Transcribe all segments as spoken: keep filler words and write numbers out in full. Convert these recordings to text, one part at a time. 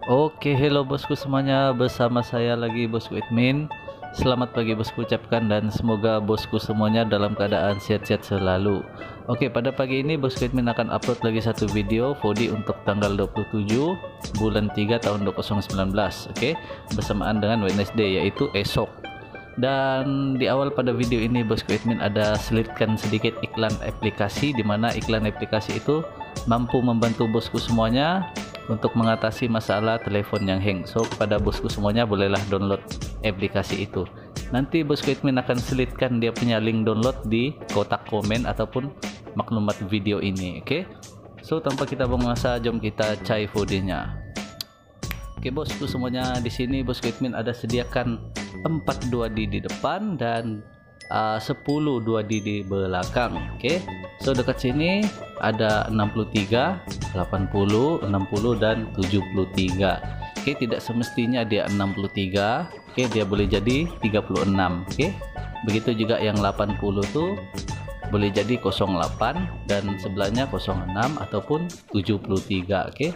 Oke, hello bosku semuanya, bersama saya lagi bosku admin. Selamat pagi bosku ucapkan, dan semoga bosku semuanya dalam keadaan sehat-sehat selalu. Oke, pada pagi ini bosku admin akan upload lagi satu video Fodi untuk tanggal dua puluh tujuh bulan tiga tahun dua ribu sembilan belas. Oke, bersamaan dengan Wednesday, yaitu esok. Dan di awal pada video ini bosku admin ada selipkan sedikit iklan aplikasi, dimana iklan aplikasi itu mampu membantu bosku semuanya untuk mengatasi masalah telepon yang hang. So kepada bosku semuanya, bolehlah download aplikasi itu. Nanti bosku admin akan selitkan dia punya link download di kotak komen ataupun maklumat video ini. Oke, okay? So tanpa kita buang masa, jom kita cai Fodinya. Oke okay, bosku semuanya, di sini bosku admin ada sediakan empat dua D di depan dan uh, sepuluh dua D di belakang. Oke, okay? So dekat sini ada enam puluh tiga, delapan puluh, enam puluh dan tujuh puluh tiga. Oke, okay, tidak semestinya dia enam puluh tiga. Oke, okay, dia boleh jadi tiga puluh enam. Oke, okay? Begitu juga yang delapan puluh tuh boleh jadi nol delapan dan sebelahnya nol enam ataupun tujuh puluh tiga. Oke, okay?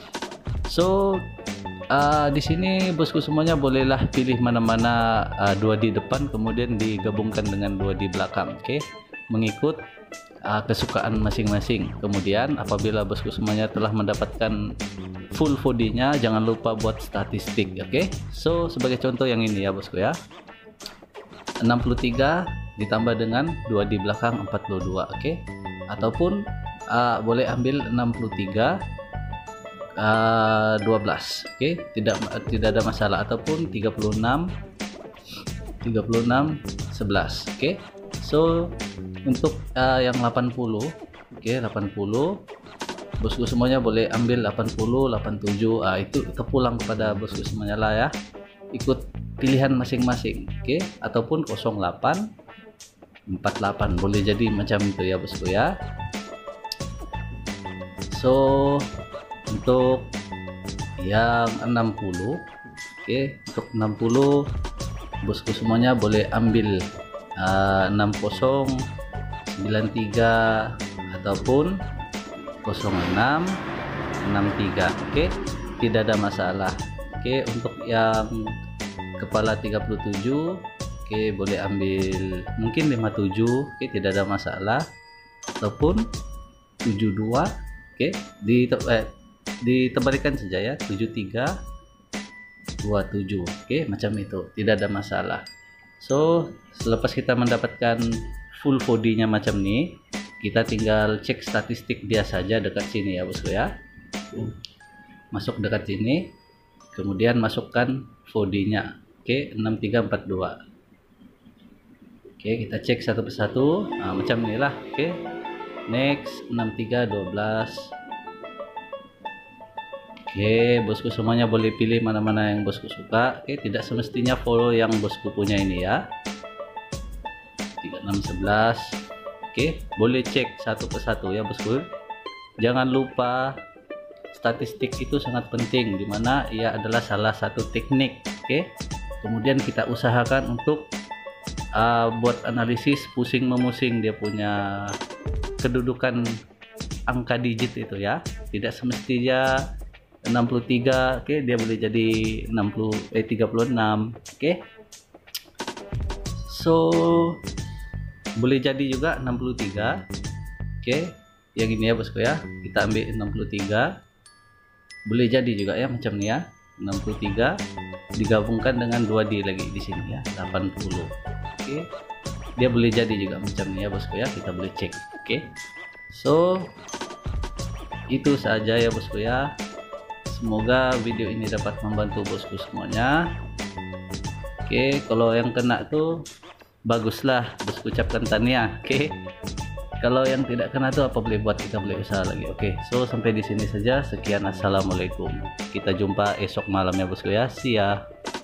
So uh, di sini bosku semuanya bolehlah pilih mana-mana uh, dua D depan kemudian digabungkan dengan dua D belakang. Oke, okay? Mengikut uh, kesukaan masing-masing. Kemudian apabila bosku semuanya telah mendapatkan full Fodinya, jangan lupa buat statistik. Oke, okay? So sebagai contoh yang ini ya bosku ya, enam puluh tiga ditambah dengan dua D belakang empat puluh dua. Oke, okay? Ataupun uh, boleh ambil enam puluh tiga uh, dua belas. Oke, okay? tidak tidak ada masalah. Ataupun tiga puluh enam tiga puluh enam sebelas. Oke, okay? So untuk uh, yang delapan puluh, oke, okay, delapan puluh bosku semuanya boleh ambil delapan puluh, delapan puluh tujuh. Ah, itu terpulang kepada bosku semuanya lah ya, ikut pilihan masing-masing. Oke, okay? Ataupun nol delapan, empat puluh delapan boleh jadi macam itu ya bosku ya. So untuk yang enam puluh, oke, okay, untuk enam puluh bosku semuanya boleh ambil uh, enam puluh, sembilan tiga ataupun nol enam enam tiga. Oke, tidak ada masalah. Oke, untuk yang kepala tiga puluh tujuh, oke, boleh ambil mungkin lima puluh tujuh. Oke, tidak ada masalah. Ataupun tujuh puluh dua. Oke, di eh, ditebalikan saja ya, tujuh puluh tiga dua puluh tujuh. Oke, macam itu, tidak ada masalah. So selepas kita mendapatkan full Fodinya macam ini, kita tinggal cek statistik dia saja dekat sini ya bosku ya. Masuk dekat sini, kemudian masukkan Fodinya. Oke, enam tiga empat dua. Oke, kita cek satu persatu. Nah, macam inilah. Oke, next enam tiga dua belas. Oke, bosku semuanya boleh pilih mana-mana yang bosku suka. Oke, tidak semestinya follow yang bosku punya ini ya. tiga enam sebelas. Oke, boleh cek satu persatu ya bosku. Jangan lupa statistik itu sangat penting, dimana ia adalah salah satu teknik. Oke, kemudian kita usahakan untuk uh, buat analisis pusing memusing dia punya kedudukan angka digit itu ya. Tidak semestinya enam puluh tiga, oke, dia boleh jadi enam puluh eh tiga puluh enam. Oke, so boleh jadi juga enam puluh tiga. Oke, yang ini ya bosku ya, kita ambil enam puluh tiga, boleh jadi juga ya macam ini ya, enam puluh tiga digabungkan dengan dua D lagi di sini ya, delapan puluh. Oke, dia boleh jadi juga macam ini ya bosku ya, kita boleh cek. Oke, so itu saja ya bosku ya. Semoga video ini dapat membantu bosku semuanya. Oke, kalau yang kena tuh baguslah, bosku ucapkan tahniah. Oke, kalau yang tidak kena tuh apa boleh buat, kita boleh usaha lagi. Oke, so sampai di sini saja. Sekian, assalamualaikum. Kita jumpa esok malam ya bosku ya. See ya.